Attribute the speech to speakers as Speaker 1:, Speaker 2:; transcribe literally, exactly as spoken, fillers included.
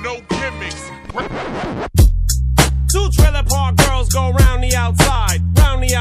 Speaker 1: no gimmicks.
Speaker 2: Two trailer park girls go round the outside, round the